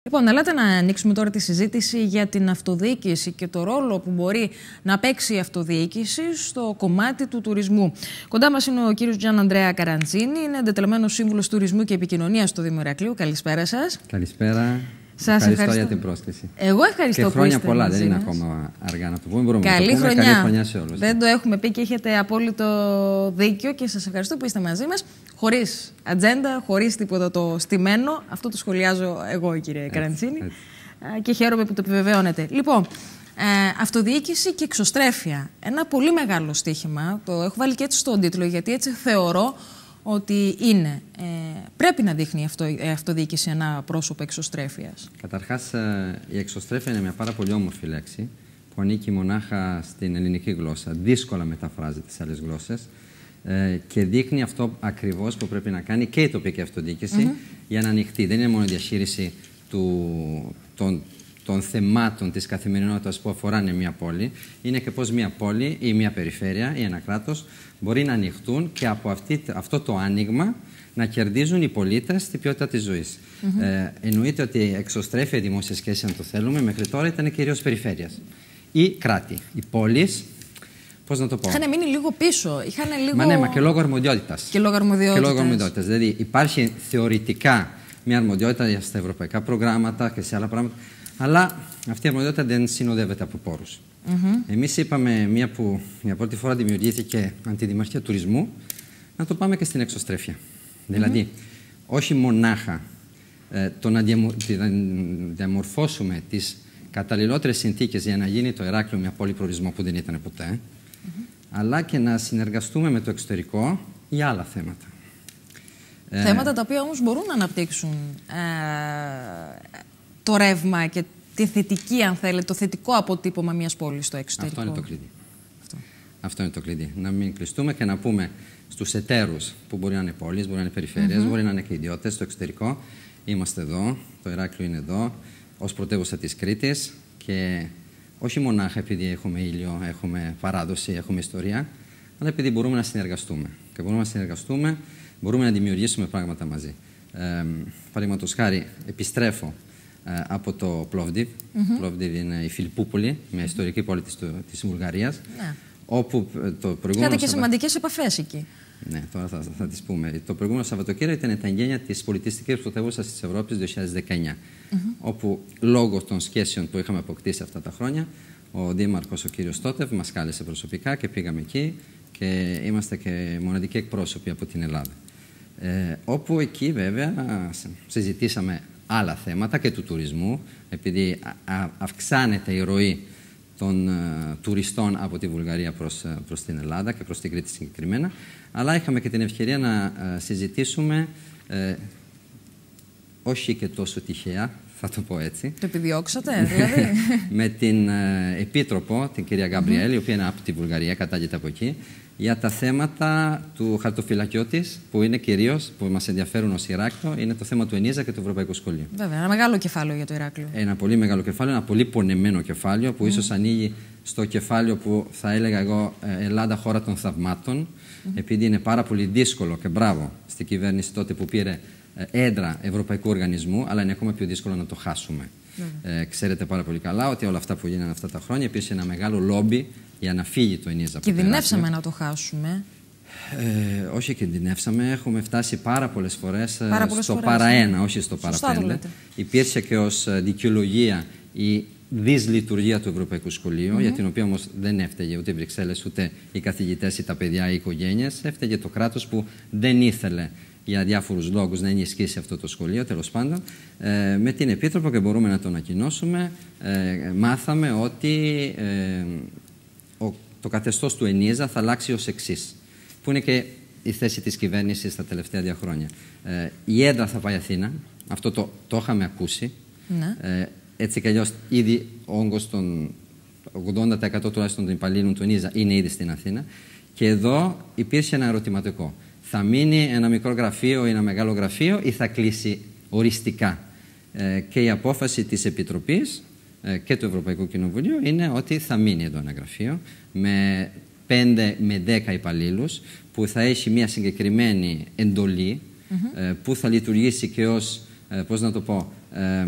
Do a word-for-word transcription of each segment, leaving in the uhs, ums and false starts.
Λοιπόν, ελάτε να ανοίξουμε τώρα τη συζήτηση για την αυτοδιοίκηση και το ρόλο που μπορεί να παίξει η αυτοδιοίκηση στο κομμάτι του τουρισμού. Κοντά μας είναι ο κύριος Gian Andrea Carantini, είναι εντεταλμένος σύμβουλος τουρισμού και επικοινωνίας στο Δήμο Ηρακλείου. Καλησπέρα σας. Καλησπέρα. Σας ευχαριστώ, ευχαριστώ για την πρόσκληση. Εγώ ευχαριστώ και που χρόνια είστε πολλά, μαζί δεν είναι μας. ακόμα αργά να το πούμε. Μπορούμε Καλή, να το πούμε. χρονιά. Καλή χρονιά σε όλους. Δεν το έχουμε πει και έχετε απόλυτο δίκιο και σας ευχαριστώ που είστε μαζί μας. Χωρίς ατζέντα, χωρίς τίποτα το στημένο. Αυτό το σχολιάζω εγώ, κύριε Καραντσίνη. Και χαίρομαι που το επιβεβαιώνετε. Λοιπόν, ε, αυτοδιοίκηση και εξωστρέφεια. Ένα πολύ μεγάλο στοίχημα. Το έχω βάλει και έτσι στον τίτλο, γιατί έτσι θεωρώ ότι είναι. Ε, πρέπει να δείχνει αυτό, η αυτοδιοίκηση ένα πρόσωπο εξωστρέφειας. Καταρχάς, η εξωστρέφεια είναι μια πάρα πολύ όμορφη λέξη που ανήκει μονάχα στην ελληνική γλώσσα. Δύσκολα μεταφράζεται σε άλλες γλώσσες ε, και δείχνει αυτό ακριβώς που πρέπει να κάνει και η τοπική αυτοδιοίκηση mm-hmm. για να ανοιχτεί. Δεν είναι μόνο η διαχείριση του, των, των θεμάτων της καθημερινότητας που αφοράνε μια πόλη, είναι και πώς μια πόλη ή μια περιφέρεια ή ένα κράτος μπορεί να ανοιχτούν και από αυτή, αυτό το άνοιγμα να κερδίζουν οι πολίτες την ποιότητα της ζωής. Mm-hmm. ε, εννοείται ότι η εξωστρέφεια η δημόσια σχέση, αν το θέλουμε, μέχρι τώρα ήταν κυρίως περιφέρειας ή κράτη. Οι πόλεις, πώς να το πω. Είχαν μείνει λίγο πίσω. Είχαν λίγο... Μα ναι, μα και λόγω αρμοδιότητας. Και λόγω αρμοδιότητας. Και λόγω αρμοδιότητας. Δηλαδή υπάρχει θεωρητικά μια αρμοδιότητα στα ευρωπαϊκά προγράμματα και σε άλλα πράγματα, αλλά αυτή η αρμοδιότητα δεν συνοδεύεται από πόρους. Mm-hmm. Εμείς είπαμε, μια που για πρώτη φορά δημιουργήθηκε αντιδημαρχία τουρισμού, να το πάμε και στην εξωστρέφεια. Mm-hmm. Δηλαδή, όχι μονάχα ε, το να διαμορφώσουμε τις καταλληλότερες συνθήκες για να γίνει το Ηράκλειο μια πόλη προορισμού που δεν ήταν ποτέ, mm-hmm. αλλά και να συνεργαστούμε με το εξωτερικό για άλλα θέματα. Θέματα τα οποία όμως μπορούν να αναπτύξουν ε, το ρεύμα και τη θετική, αν θέλετε, το θετικό αποτύπωμα μιας πόλης στο εξωτερικό. Αυτό είναι το κλειδί. Αυτό. Αυτό είναι το κλειδί. Να μην κλειστούμε και να πούμε στους εταίρους που μπορεί να είναι πόλεις, μπορεί να είναι περιφέρειες, mm-hmm. μπορεί να είναι και ιδιώτες στο εξωτερικό. Είμαστε εδώ, το Ηράκλειο είναι εδώ, ως πρωτεύουσα της Κρήτης και όχι μονάχα επειδή έχουμε ήλιο, έχουμε παράδοση, έχουμε ιστορία, αλλά επειδή μπορούμε να συνεργαστούμε. Και μπορούμε να συνεργαστούμε, μπορούμε να δημιουργήσουμε πράγματα μαζί. Ε, Παραδείγματος χάρη, επιστρέφω ε, από το Πλόβδιβ. Mm-hmm. Πλόβδιβ είναι η Φιλιππούπολη, μια ιστορική πόλη της, της Βουλγαρίας. Ναι. Όπου το προηγούμενο. Είχατε και σημαντικές επαφές εκεί. Ναι, τώρα θα, θα, θα τις πούμε. Το προηγούμενο Σαββατοκύριακο ήταν τα εγγένεια της πολιτιστικής πρωτεύουσας της Ευρώπης δύο χιλιάδες δεκαεννιά. Mm-hmm. Όπου λόγω των σχέσεων που είχαμε αποκτήσει αυτά τα χρόνια, ο Δήμαρχος, ο κύριος Στότευ, μας κάλεσε προσωπικά και πήγαμε εκεί και είμαστε και μοναδικοί εκπρόσωποι από την Ελλάδα. Ε, όπου εκεί βέβαια συζητήσαμε άλλα θέματα και του τουρισμού, επειδή α, αυξάνεται η ροή των uh, τουριστών από τη Βουλγαρία προς, uh, προς την Ελλάδα και προς την Κρήτη συγκεκριμένα, αλλά είχαμε και την ευκαιρία να uh, συζητήσουμε uh, όχι και τόσο τυχαία, θα το πω έτσι. Το επιδιώξατε, δηλαδή. Με την uh, Επίτροπο, την κυρία Γκαμπριέλ, mm-hmm. η οποία είναι από τη Βουλγαρία, κατάγεται από εκεί, για τα θέματα του χαρτοφυλακιού της, που είναι κυρίως, που μας ενδιαφέρουν ως Ηράκλειο, είναι το θέμα του ΕΝΙΖΑ και του Ευρωπαϊκού Σχολείου. Βέβαια, ένα μεγάλο κεφάλαιο για το Ηράκλειο. Ένα πολύ μεγάλο κεφάλαιο, ένα πολύ πονεμένο κεφάλαιο, που mm. ίσως ανοίγει στο κεφάλαιο που θα έλεγα εγώ Ελλάδα χώρα των θαυμάτων, mm. επειδή είναι πάρα πολύ δύσκολο και μπράβο στην κυβέρνηση τότε που πήρε έδρα Ευρωπαϊκού Οργανισμού, αλλά είναι ακόμα πιο δύσκολο να το χάσουμε. Mm. Ε, ξέρετε πάρα πολύ καλά ότι όλα αυτά που γίνανε αυτά τα χρόνια υπήρχε ένα μεγάλο λόμπι για να φύγει το ΕΝΙΖΑ. Κινδυνεύσαμε να το χάσουμε. Ε, όχι κινδυνεύσαμε, έχουμε φτάσει πάρα πολλές φορές πάρα πολλές στο φορές, παρά ναι. ένα, όχι στο παρά πέντε. Υπήρξε και ως δικαιολογία η δυσλειτουργία του Ευρωπαϊκού Σχολείου, mm-hmm. για την οποία όμως δεν έφταιγε ούτε οι Βρυξέλλες, ούτε οι καθηγητές, ή τα παιδιά, οι οικογένειες. Έφταιγε το κράτος που δεν ήθελε για διάφορους λόγους να ενισχύσει αυτό το σχολείο, τέλος πάντων. Ε, με την Επίτροπο, και μπορούμε να το ανακοινώσουμε, ε, μάθαμε ότι ε, ο, το καθεστώς του ΕΝΙΖΑ θα αλλάξει ως εξής, που είναι και η θέση της κυβέρνησης τα τελευταία δύο χρόνια. Ε, η έδρα θα πάει Αθήνα, αυτό το, το είχαμε ακούσει. Ναι. Ε, έτσι κι αλλιώς ήδη ο όγκος των ογδόντα τοις εκατό τουλάχιστον των υπαλλήλων του ΕΝΙΖΑ είναι ήδη στην Αθήνα. Και εδώ υπήρχε ένα ερωτηματικό. Θα μείνει ένα μικρό γραφείο ή ένα μεγάλο γραφείο ή θα κλείσει οριστικά. Ε, και η απόφαση της Επιτροπής ε, και του Ευρωπαϊκού Κοινοβουλίου είναι ότι θα μείνει εδώ ένα γραφείο με πέντε με δέκα υπαλλήλους που θα έχει μια συγκεκριμένη εντολή, mm-hmm. ε, που θα λειτουργήσει και ως, ε, πώς να το πω, ε,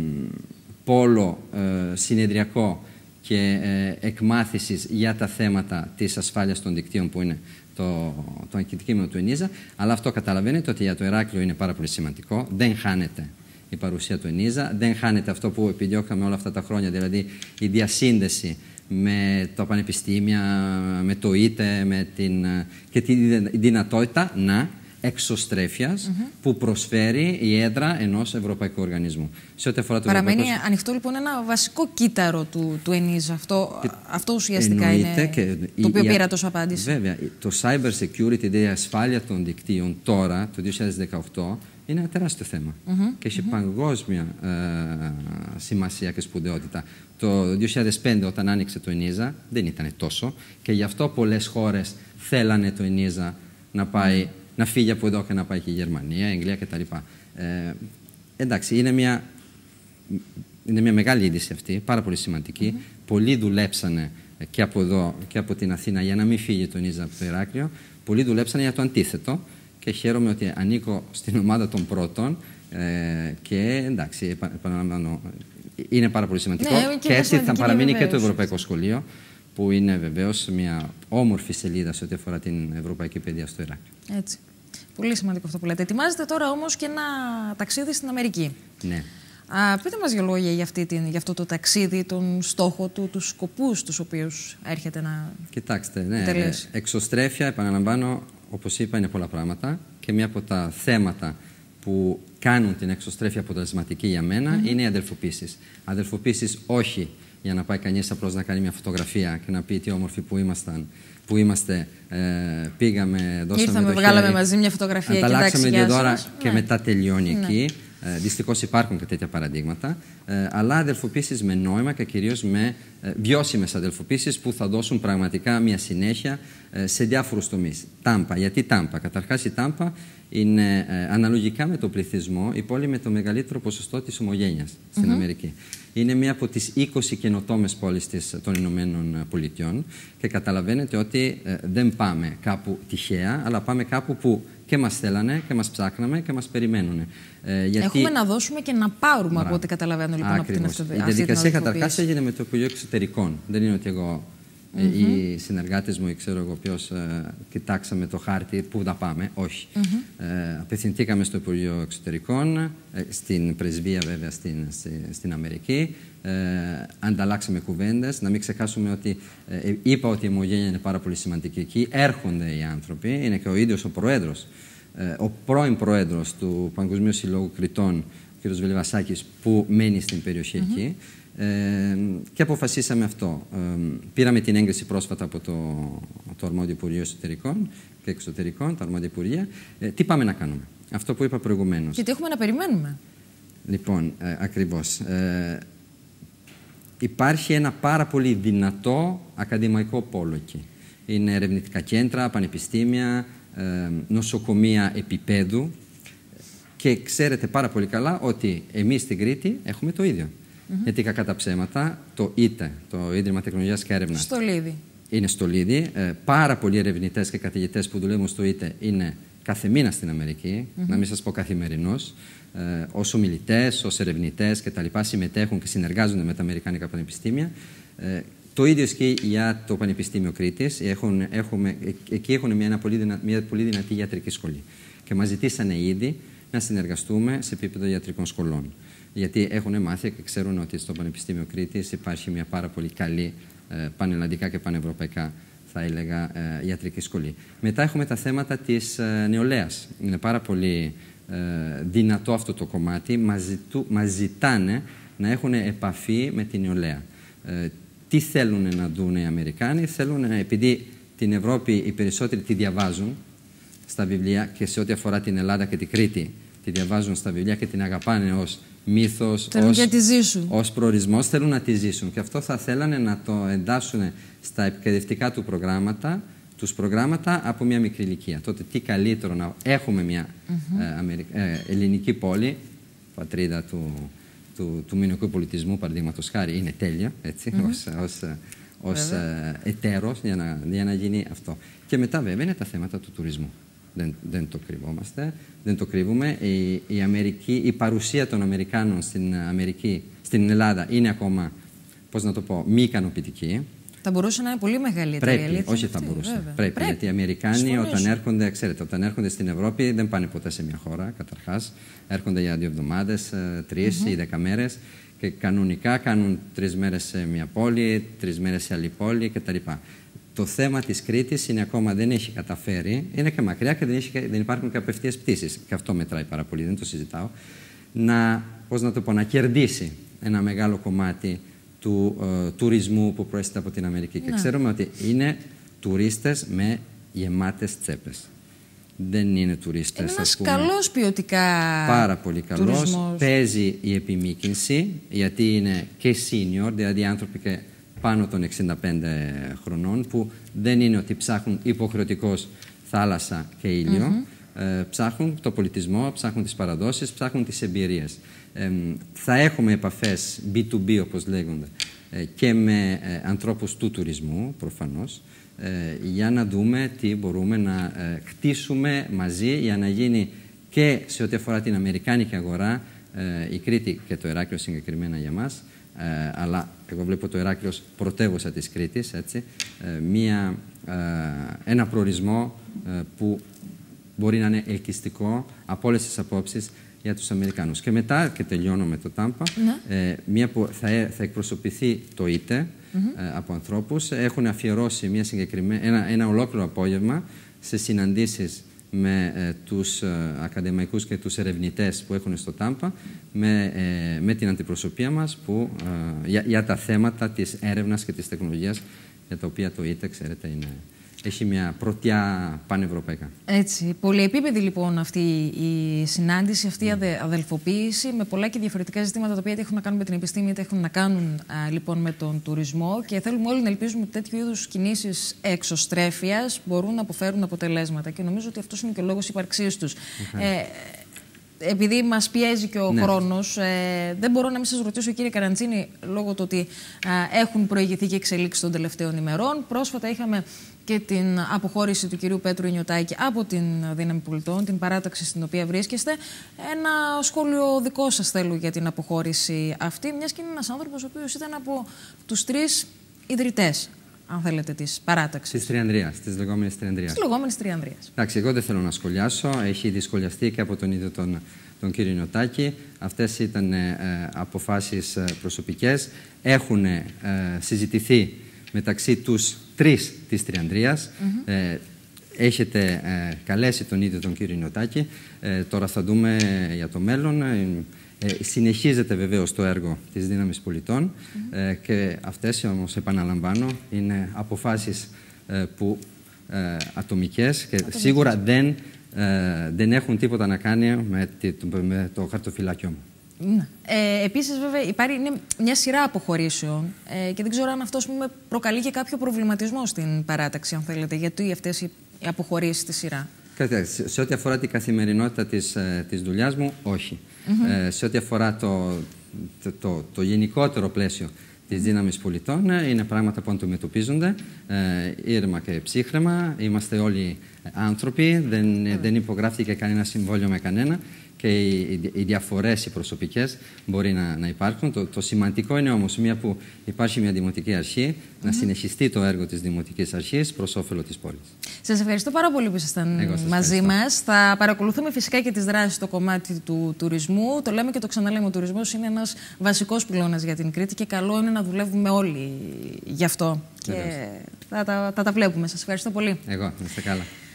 πόλο ε, συνεδριακό και ε, εκμάθησης για τα θέματα της ασφάλειας των δικτύων που είναι το, το αντικείμενο του ΕΝΙΖΑ, αλλά αυτό καταλαβαίνετε ότι για το Ηράκλειο είναι πάρα πολύ σημαντικό. Δεν χάνεται η παρουσία του ΕΝΙΖΑ, δεν χάνεται αυτό που επιδιώκαμε όλα αυτά τα χρόνια, δηλαδή η διασύνδεση με τα πανεπιστήμια, με το ΙΤΕ, με την, και τη δυνατότητα να εξωστρέφειας mm-hmm. που προσφέρει η έδρα ενός ευρωπαϊκού οργανισμού. Σε ό,τι αφορά το Παραμένει ευρωπαϊκό... ανοιχτό λοιπόν ένα βασικό κύτταρο του, του ΕΝΙΖΑ. Αυτό, και... αυτό ουσιαστικά Εννοείται είναι και το οποίο η... πήρα τόσο απάντηση. Βέβαια, το cyber security, δηλαδή η ασφάλεια των δικτύων τώρα, το δύο χιλιάδες δεκαοκτώ, είναι ένα τεράστιο θέμα mm-hmm. και έχει mm-hmm. παγκόσμια ε, σημασία και σπουδαιότητα. Το δύο χιλιάδες πέντε όταν άνοιξε το ΕΝΙΖΑ δεν ήταν τόσο και γι' αυτό πολλές χώρες θέλανε το ΕΝΙΖΑ να πάει mm. να φύγει από εδώ και να πάει και η Γερμανία, η Αγγλία κτλ. Ε, εντάξει, είναι μια, είναι μια μεγάλη είδηση αυτή, πάρα πολύ σημαντική. Mm-hmm. Πολλοί δουλέψανε και από εδώ και από την Αθήνα για να μην φύγει το ΕΝΙΖΑ από το Ηράκλειο. Πολλοί δουλέψανε για το αντίθετο και χαίρομαι ότι ανήκω στην ομάδα των πρώτων ε, και εντάξει, επαναλαμβάνω, είναι πάρα πολύ σημαντικό. Ναι, και, και έτσι θα παραμείνει βεβαίως και το Ευρωπαϊκό Σχολείο, που είναι βεβαίως μια όμορφη σελίδα σε ό,τι αφορά την ευρωπαϊκή παιδεία στο Ηράκλειο. Έτσι. Πολύ σημαντικό αυτό που λέτε. Ετοιμάζετε τώρα όμως και ένα ταξίδι στην Αμερική. Ναι. Α, πείτε μας δύο λόγια για, αυτή την, για αυτό το ταξίδι, τον στόχο του, τους σκοπούς τους οποίους έρχεται να Κοιτάξτε, ναι, ε, εξωστρέφεια, επαναλαμβάνω, όπως είπα, είναι πολλά πράγματα και μία από τα θέματα που κάνουν την εξωστρέφεια αποτελεσματική για μένα mm-hmm. είναι οι αδελφοποίησεις. Αδελφοποίησεις όχι για να πάει κανείς απλώς να κάνει μια φωτογραφία και να πει τι όμορφοι που ήμασταν, που είμαστε, ε, πήγαμε, δώσαμε Ήρθαμε, το βγάλαμε χέρι, μαζί μια φωτογραφία και ανταλλάξαμε δύο δώρα και ναι. μετά τελειώνει ναι. εκεί. Ε, δυστυχώς υπάρχουν και τέτοια παραδείγματα, ε, αλλά αδελφοποίησεις με νόημα και κυρίως με ε, βιώσιμες αδελφοποίησεις που θα δώσουν πραγματικά μια συνέχεια ε, σε διάφορους τομείς. Τάμπα. Γιατί Τάμπα? Καταρχάς η Τάμπα είναι ε, αναλογικά με τον πληθυσμό η πόλη με το μεγαλύτερο ποσοστό της ομογένειας στην mm-hmm. Αμερική. Είναι μία από τις είκοσι καινοτόμες πόλεις της, των Ηνωμένων Πολιτειών και καταλαβαίνετε ότι ε, δεν πάμε κάπου τυχαία, αλλά πάμε κάπου που και μας θέλανε και μας ψάχναμε και μας περιμένουν. Ε, γιατί... Έχουμε να δώσουμε και να πάρουμε. Μπράβο. Από ό,τι καταλαβαίνω λοιπόν από την αυτοβιβασία. Η διαδικασία καταρχάς έγινε με το Υπουργείο Εξωτερικών. Δεν είναι ότι εγώ mm-hmm. οι συνεργάτες μου ή ξέρω εγώ ποιος ε, κοιτάξαμε το χάρτη πού θα πάμε. Όχι. Mm-hmm. ε, απευθυνθήκαμε στο Υπουργείο Εξωτερικών, ε, στην πρεσβεία βέβαια στην, στη, στην Αμερική. Ε, ανταλλάξαμε κουβέντες. Να μην ξεχάσουμε ότι ε, είπα ότι η ομογένεια είναι πάρα πολύ σημαντική εκεί. Έρχονται οι άνθρωποι. Είναι και ο ίδιος ο Προέδρος, ε, ο πρώην Πρόεδρος του Παγκοσμίου Συλλόγου Κριτών, ο κ. Βελιβασάκης, που μένει στην περιοχή mm-hmm. εκεί. Ε, και αποφασίσαμε αυτό. Ε, πήραμε την έγκριση πρόσφατα από το, το Αρμόδιο Υπουργείο Εσωτερικών και Εξωτερικών, τα Αρμόδια Υπουργεία. Ε, τι πάμε να κάνουμε? Αυτό που είπα προηγουμένως. Και τι έχουμε να περιμένουμε? Λοιπόν, ε, ακριβώς. Ε, υπάρχει ένα πάρα πολύ δυνατό ακαδημαϊκό πόλο εκεί. Είναι ερευνητικά κέντρα, πανεπιστήμια, ε, νοσοκομεία επίπεδου. Και ξέρετε πάρα πολύ καλά ότι εμείς στην Κρήτη έχουμε το ίδιο. Mm-hmm. Γιατί κακά τα ψέματα, το ΙΤΕ, το Ίδρυμα Τεχνολογίας και Έρευνας, στο Λίδι. Είναι στο Λίδι. Ε, πάρα πολλοί ερευνητές και καθηγητές που δουλεύουν στο ΙΤΕ είναι κάθε μήνα στην Αμερική, mm-hmm. να μην σας πω καθημερινώς. Ε, ως ομιλητές, ως ερευνητές κτλ. Συμμετέχουν και συνεργάζονται με τα Αμερικάνικα πανεπιστήμια. Ε, το ίδιο ισχύει για το Πανεπιστήμιο Κρήτης. Έχουν, έχουμε, εκεί έχουν μια, πολύ δυνα, μια πολύ δυνατή ιατρική σχολή. Και μας ζητήσανε ήδη να συνεργαστούμε σε επίπεδο ιατρικών σχολών. Γιατί έχουν μάθει και ξέρουν ότι στο Πανεπιστήμιο Κρήτης υπάρχει μια πάρα πολύ καλή ε, πανελλαδικά και πανευρωπαϊκά, θα έλεγα, ε, ιατρική σχολή. Μετά έχουμε τα θέματα της ε, νεολαίας. Είναι πάρα πολύ ε, δυνατό αυτό το κομμάτι. Μας, ζητού, μας ζητάνε να έχουν επαφή με την νεολαία. Ε, τι θέλουν να δουν οι Αμερικάνοι? Θέλουν, επειδή την Ευρώπη οι περισσότεροι τη διαβάζουν στα βιβλία και σε ό,τι αφορά την Ελλάδα και την Κρήτη, τη διαβάζουν στα βιβλία και την αγαπάνε ως μύθος, ως, ως προορισμός, θέλουν να τη ζήσουν. Και αυτό θα θέλανε να το εντάσσουν στα επικαιρευτικά του προγράμματα, τους προγράμματα από μια μικρή ηλικία. Τότε τι καλύτερο να έχουμε μια mm-hmm. ε, Αμερι... ε, ελληνική πόλη, πατρίδα του, του, του μηνικού πολιτισμού, παραδείγματος χάρη, είναι τέλεια, έτσι, mm-hmm. ως, ως, ως ε, εταίρος για να, για να γίνει αυτό. Και μετά βέβαια είναι τα θέματα του τουρισμού. δεν, δεν το κρυβόμαστε, δεν το κρύβουμε. Η, η, Αμερική, η παρουσία των Αμερικάνων στην, Αμερική, στην Ελλάδα είναι ακόμα, πώς να το πω, μη ικανοποιητική. Θα μπορούσε να είναι πολύ μεγαλύτερη. Πρέπει, αλήθεια, όχι θα μπορούσε. Πρέπει, Πρέπει, γιατί οι Αμερικάνοι Σφωνήσω. όταν έρχονται, ξέρετε, όταν έρχονται στην Ευρώπη δεν πάνε ποτέ σε μια χώρα, καταρχάς. Έρχονται για δύο εβδομάδες, τρεις mm-hmm. ή δέκα μέρες και κανονικά κάνουν τρεις μέρες σε μια πόλη, τρεις μέρες σε άλλη πόλη κτλ. Το θέμα της Κρήτης είναι ακόμα δεν έχει καταφέρει, είναι και μακριά και δεν, έχει, δεν υπάρχουν και απευθείας πτήσεις. Και αυτό μετράει πάρα πολύ, δεν το συζητάω. Να, πώς να το πω, να κερδίσει ένα μεγάλο κομμάτι του ε, τουρισμού που προέρχεται από την Αμερική. Και ξέρουμε ότι είναι τουρίστες με γεμάτες τσέπες. Δεν είναι τουρίστες. Είναι ένας καλός ποιοτικά πάρα πολύ καλός. Τουρισμός. Παίζει η επιμήκυνση, γιατί είναι και senior, δηλαδή άνθρωποι και πάνω των εξήντα πέντε χρονών, που δεν είναι ότι ψάχνουν υποχρεωτικώς θάλασσα και ήλιο. Mm-hmm. ε, ψάχνουν το πολιτισμό, ψάχνουν τις παραδόσεις, ψάχνουν τις εμπειρίες. Ε, θα έχουμε επαφές μπι του μπι, όπως λέγονται, ε, και με ε, ανθρώπους του τουρισμού, προφανώς, ε, για να δούμε τι μπορούμε να ε, χτίσουμε μαζί για να γίνει και σε ό,τι αφορά την αμερικάνικη αγορά, ε, η Κρήτη και το Ηράκλειο συγκεκριμένα για μας, ε, αλλά εγώ βλέπω το Ηράκλειο ως πρωτεύουσα της Κρήτης, έτσι, ε, μία, ε, ένα προορισμό ε, που μπορεί να είναι ελκυστικό από όλες τις απόψεις για τους Αμερικάνους. Και μετά, και τελειώνω με το Τάμπα, ναι. ε, μία που θα, θα εκπροσωπηθεί το ΙΤΕ mm-hmm. ε, από ανθρώπους, έχουν αφιερώσει μια συγκεκριμένη, ένα, ένα ολόκληρο απόγευμα σε συναντήσεις με ε, τους ε, ακαδημαϊκούς και τους ερευνητές που έχουν στο Τάμπα, με, ε, με την αντιπροσωπεία μας που, ε, για, για τα θέματα της έρευνας και της τεχνολογίας, για τα οποία το ΙΤΕ, ξέρετε, είναι... Έχει μια πρωτιά πανευρωπαϊκά. Έτσι. Πολυεπίπεδη λοιπόν αυτή η συνάντηση, αυτή η αδε, αδελφοποίηση, με πολλά και διαφορετικά ζητήματα τα οποία είτε έχουν να κάνουν με την επιστήμη, είτε έχουν να κάνουν α, λοιπόν με τον τουρισμό. Και θέλουμε όλοι να ελπίζουμε ότι τέτοιου είδους κινήσεις εξωστρέφειας μπορούν να αποφέρουν αποτελέσματα. Και νομίζω ότι αυτός είναι και ο λόγος ύπαρξής τους. Okay. Ε, Επειδή μας πιέζει και ο ναι. χρόνος, ε, δεν μπορώ να μην σας ρωτήσω, κύριε Καραντσίνη, λόγω του ότι ε, έχουν προηγηθεί και εξελίξεις των τελευταίων ημερών. Πρόσφατα είχαμε και την αποχώρηση του κυρίου Πέτρου Ινιωτάκη από την Δύναμη Πολιτών, την παράταξη στην οποία βρίσκεστε. Ένα σχόλιο δικό σας θέλω για την αποχώρηση αυτή, μιας και είναι ένας άνθρωπος ο οποίος ήταν από τους τρεις ιδρυτές, αν θέλετε, της παράταξης. Της Τριανδρίας, της λεγόμενης Τριανδρίας. Της λεγόμενης Τριανδρίας. Εντάξει, εγώ δεν θέλω να σχολιάσω. Έχει δυσκολιαστεί και από τον ίδιο τον, τον κύριο Νιωτάκη. Αυτές ήταν ε, αποφάσεις προσωπικές. Έχουν ε, συζητηθεί μεταξύ τους τρεις της Τριανδρίας. Mm-hmm. ε, έχετε ε, καλέσει τον ίδιο τον κύριο Νιωτάκη. Ε, τώρα θα δούμε για το μέλλον. Ε, Ε, συνεχίζεται βεβαίως το έργο της Δύναμης Πολιτών mm-hmm. ε, και αυτές, όμως επαναλαμβάνω, είναι αποφάσεις ε, που ε, ατομικές και ατομικές. Σίγουρα δεν, ε, δεν έχουν τίποτα να κάνει με, με το χαρτοφυλάκιο μου. Ναι. Ε, επίσης, βέβαια, υπάρχει μια σειρά αποχωρήσεων ε, και δεν ξέρω αν αυτό προκαλεί και κάποιο προβληματισμό στην παράταξη, αν θέλετε, γιατί αυτές οι αποχωρήσεις στη σειρά. Σε ό,τι αφορά την καθημερινότητα της, της δουλειάς μου, όχι. Mm-hmm. Ε, σε ό,τι αφορά το, το, το, το γενικότερο πλαίσιο της Δύναμης Πολιτών, είναι πράγματα που αντιμετωπίζονται ε, ήρεμα και ψύχρεμα. Είμαστε όλοι άνθρωποι, δεν, mm-hmm. δεν υπογράφηκε κανένα συμβόλαιο με κανένα και οι, οι διαφορές οι προσωπικές μπορεί να, να υπάρχουν. Το, το σημαντικό είναι όμως, μια που υπάρχει μια δημοτική αρχή, mm-hmm. να συνεχιστεί το έργο της δημοτικής αρχής προς όφελο της πόλης. Σας ευχαριστώ πάρα πολύ που ήσασταν μαζί μας. Θα παρακολουθούμε φυσικά και τις δράσεις στο κομμάτι του τουρισμού. Το λέμε και το ξαναλέμε, ο τουρισμός είναι ένας βασικός πυλώνας για την Κρήτη και καλό είναι να δουλεύουμε όλοι γι' αυτό. Και θα, θα, θα τα βλέπουμε. Σας ευχαριστώ πολύ. Εγώ, να είστε καλά.